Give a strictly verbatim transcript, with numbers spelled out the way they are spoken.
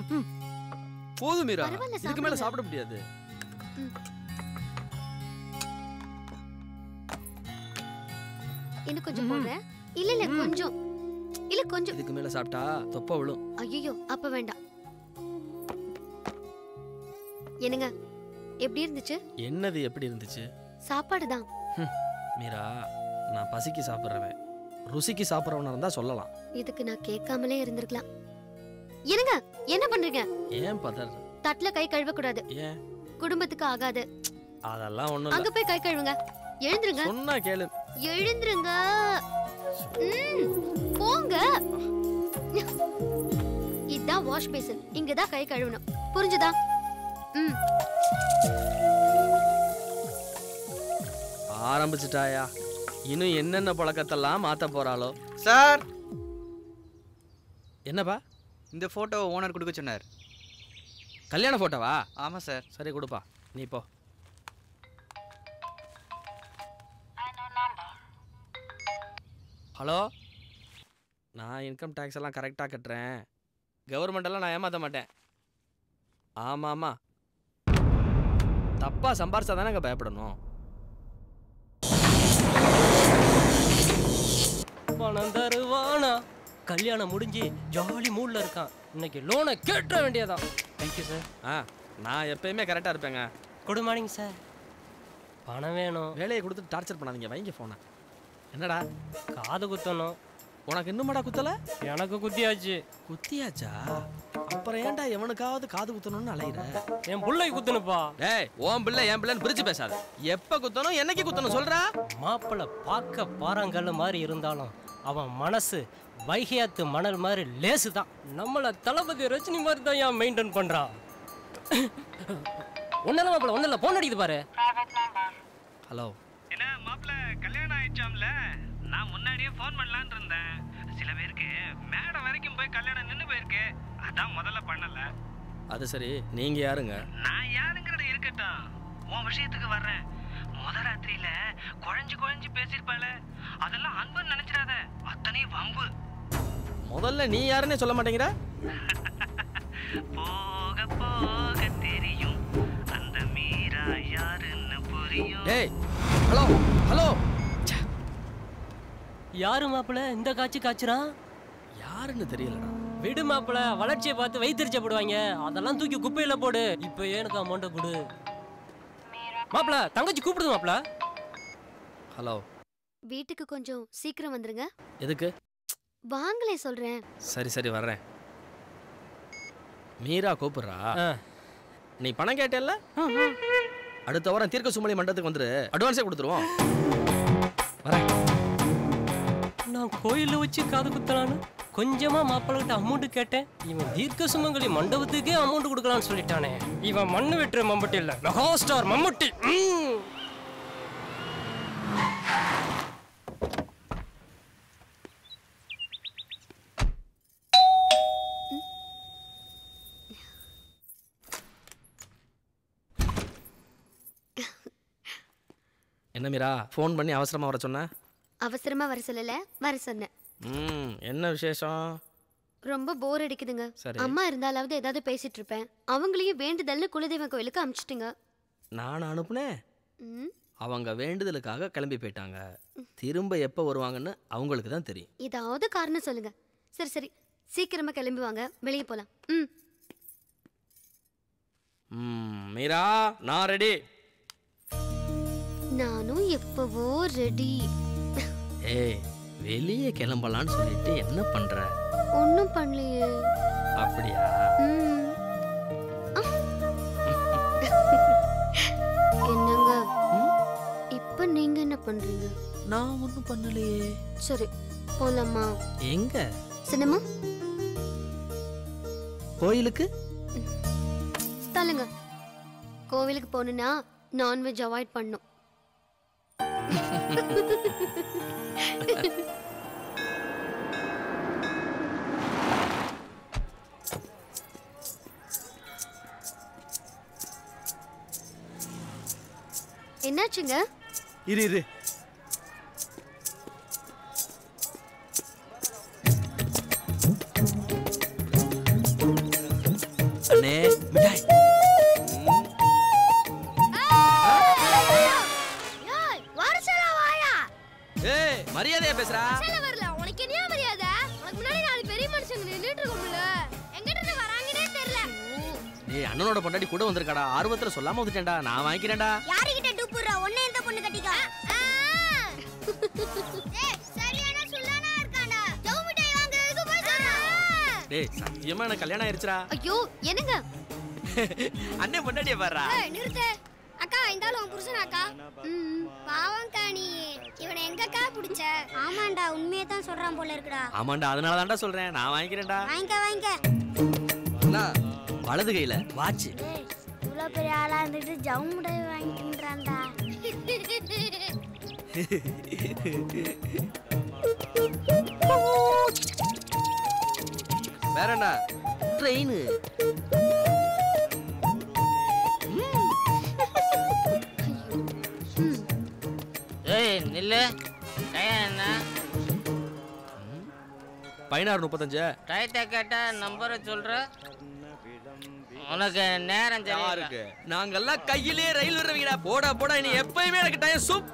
போதும் மீரா, இதுக்கு மேல சாப்பிட முடியாது. இன்னும் கொஞ்சம் போடுறேன். இல்ல இல்ல கொஞ்சம் இல்ல கொஞ்சம். இதுக்கு மேல சாப்பிட்டா தொப்பை விழும். ஐயோ அப்ப வேண்டாம். என்னங்க எப்படி இருந்துச்சு? என்னது எப்படி இருந்துச்சு? சாப்பாடு தான். மீரா, நான் பசிக்கு சாப்பிடுறவன், ருசிக்கு சாப்பிடுறவனா இருந்தா சொல்லலாம். இதுக்கு நான் கேட்காமலே இருந்திருக்கலாம். என்னங்க என்ன பண்றீங்க? ஏன் பதர்? தட்டுல கை கழுவ கூடாது. ஏன்? குடும்பத்துக்கு ஆகாது. அதெல்லாம் ஒண்ணும் இல்ல. அங்க போய் கை கழுவுங்க. எழுந்திருங்க. சொன்னா கேளு. எழுந்திருங்க. போங்க. இதான் வாஷ் பேசின். இங்க தான் கை கழுவணும். புரிஞ்சுதா? ம். ஆரம்பிச்சிட்டாயா? இன்னும் என்னென்ன பழக்கத்தெல்லாம் மாத்த போறாளோ? சார், என்னப்பா? இந்த போட்டோ ஓனர் கொடுக்க சொன்னார். கல்யாண போட்டோவா? ஆமா சார். சரி கொடுப்பா, நீ போ. ஹலோ, நான் இன்கம் டேக்ஸ் எல்லாம் கரெக்டாக கட்டுறேன். கவர்மெண்ட் எல்லாம் நான் ஏமாற்ற மாட்டேன். ஆமாம் ஆமாம், தப்பாக சம்பாரிச்சா தானே அங்கே பயப்படணும். பணம் தருவானா? கல்யாணம் முடிஞ்சு ஜாலி மூடில் இருக்கான். இன்னைக்கு லோனை கேட்ட வேண்டியதான். Thank you sir. ஆ, நான் எப்பயுமே கரெக்டாக இருப்பேங்க. Good morning sir. பணம் வேணும். வேலையை கொடுத்துட்டு டார்ச்சர் பண்ணாதீங்க, வைங்க ஃபோனை. என்னடா? காது குத்தணும். உனக்கு இன்னுமாடா குத்தல? எனக்கு குத்தியாச்சு. குத்தியாச்சா? அப்புறம் ஏன்டா எவனுக்காவது காது குத்தணும்னு அலையிற? என் பிள்ளை குத்தணுப்பா. டேய், ஓம் பிள்ளை என் பிள்ளைன்னு பிரிச்சு பேசாத. எப்ப குத்தணும், என்னைக்கு குத்தணும் சொல்றா? மாப்பிள்ளை பார்க்க பாறாங்கல்ல மாதிரி இருந்தாலும் அவன் மனசு வைகையாத்து மணல் மாதிரி லேசு தான். நம்மள தளபதி ரஜினி மாதிரி தான் ஏன் மெயின்டைன் பண்றான். ஒன்னும் மாப்பிள்ள ஒன்னும் இல்லை, போன் அடிக்குது பாரு. ஹலோ. என்ன மாப்பிள்ள, கல்யாணம் ஆயிடுச்சாம்ல? நான் முன்னாடியே ஃபோன் பண்ணலான்னு இருந்தேன். சில பேருக்கு மேடை வரைக்கும் போய் கல்யாணம் நின்று போயிருக்கு, அதான் முதல்ல பண்ணல. அது சரி, நீங்க யாருங்க? நான் யாருங்கிறது இருக்கட்டும், உன் விஷயத்துக்கு வர்றேன். முத ராத்திரியில குழஞ்சு குழஞ்சு பேசியிருப்பாள, அதெல்லாம் அன்புன்னு நினைச்சிடாத, அத்தனை வம்பு. முதல்ல நீ யாருன்னு சொல்ல மாட்டேங்கிற? போக போக தெரியும் அந்த மீரா யாருன்னு புரியும். டேய், ஹலோ ஹலோ. யாரு மாப்பிள்ள இந்த காட்சி காய்ச்சுறான்? யாருன்னு தெரியலடா. விடு மாப்பிள்ள, வளர்ச்சியை பார்த்து வைத்திருச்சப்படுவாங்க. அதெல்லாம் தூக்கி குப்பையில போடு. இப்ப எனக்கு அமௌண்ட்டை கொடு மாப்பிள்ள. தங்கச்சி கூப்பிடுது மாப்பிள்ள. ஹலோ. வீட்டுக்கு கொஞ்சம் சீக்கிரம் வந்துருங்க. எதுக்கு? வாங்களே சொல்றேன். சரி சரி வர்றேன். மீரா கூப்பிடுறா. நீ பணம் கேட்டல்ல? அடுத்த வாரம் தீர்க்க சுமலி மண்டபத்துக்கு வந்துரு, அட்வான்ஸே கொடுத்துருவோம். வரேன். நான் கோயிலில் வச்சு காது குத்தலான்னு கொஞ்சமா மாப்பிள்ளைகிட்ட அமௌண்ட் கேட்டேன். இவன் தீர்க்க சுமங்கலி மண்டபத்துக்கே அமௌண்ட் கொடுக்கலான்னு சொல்லிட்டானே. இவன் மண்ணு வெட்டுற மம்முட்டி இல்ல, மெகா ஸ்டார் மம்முட்டி. என்ன மீரா, ஃபோன் பண்ணி அவசரமா வர சொன்ன? அவசரமா வர சொல்லல, வர சொன்னேன். ம், என்ன விசேஷம்? ரொம்ப போர் அடிக்குதுங்க. சரி. அம்மா இருந்தாலாவது ஏதாவது பேசிட்டு இருப்பேன். அவங்களையும் வேண்டுதல்னு குலதெய்வம் கோயிலுக்கு அனுப்பிச்சிட்டீங்க. நான் அனுப்புனேன். ம், அவங்க வேண்டுதலுக்காக கிளம்பி போயிட்டாங்க. திரும்ப எப்போ வருவாங்கன்னு அவங்களுக்கு தான் தெரியும். ஏதாவது காரணம் சொல்லுங்க. சரி சரி, சீக்கிரமா கிளம்பி வாங்க, வெளியே போலாம். ம். ம், மீரா நான் ரெடி. நானும் எப்பவோ ரெடி. ஏய், வெளியே கிளம்பலான்னு சொல்லிட்டு என்ன பண்ற? ஒன்னும் பண்ணலையே. அப்படியா? ம். என்னங்க இப்ப நீங்க என்ன பண்றீங்க? நான் ஒன்னும் பண்ணலையே. சரி போலாமா? எங்க? சினிமா. கோயிலுக்கு? தள்ளுங்க. கோவிலுக்கு போகணும்னா நான்வெஜ் அவாய்ட் பண்ணும். என்னாச்சுங்க? இரு இரு. வந்துட்டு இருக்கோம்ல எங்கிட்ட இருந்து வராங்கன்னே தெரியல. டேய் அண்ணனோட பொண்டாட்டி கூட வந்திருக்காடா. ஆர்வத்துல சொல்லாம வந்துட்டேன்டா. நான் வாங்கிக்கிறேன்டா. யாருகிட்ட டூப்புறா ஒண்ணே இந்த பொண்ணு கட்டிக்கா. ஏய் சரியான சுல்லானா இருக்காடா. ஜவு மிட்டாய் வாங்குறதுக்கு போய் சொல்றா. டேய் சத்தியமா எனக்கு கல்யாணம் ஆயிருச்சுடா. ஐயோ என்னங்க அண்ணே பொண்டாட்டியை பாருடா. ஏய் நிறுத்து. அக்கா இந்த ஆளு உன் புருஷனாக்கா? ம் பாவம்க்கா நீ. இவனை எங்கக்கா பிடிச்ச? ஆமாண்டா உண்மையை தான் சொல்றான் போல இருக்குடா. ஆமாண்டா அதனால தான்டா சொல்றேன். நான் வாங்கிக்கிறேன்டா. வாங்கிக்க வாங்கிக்க. அண்ணா வலது கையில வாட்ச். ஏய் இவ்ளோ பெரிய ஆளா இருந்துட்டு ஜவு மிட்டாய் வாங்கின்றான்டா. வேற என்ன? ட்ரெயின். ஏய் நில்லு. டைம் என்ன? பதினாறு முப்பத்தஞ்சு. டயத்தை கேட்டா நம்பரை சொல்ற. உனக்கு நேரம் தெரியாது. நாங்கெல்லாம் கையிலே ரயில் விடுறவங்கடா. போடா போடா. நீ எப்பயுமே எனக்கு டைம் சூப்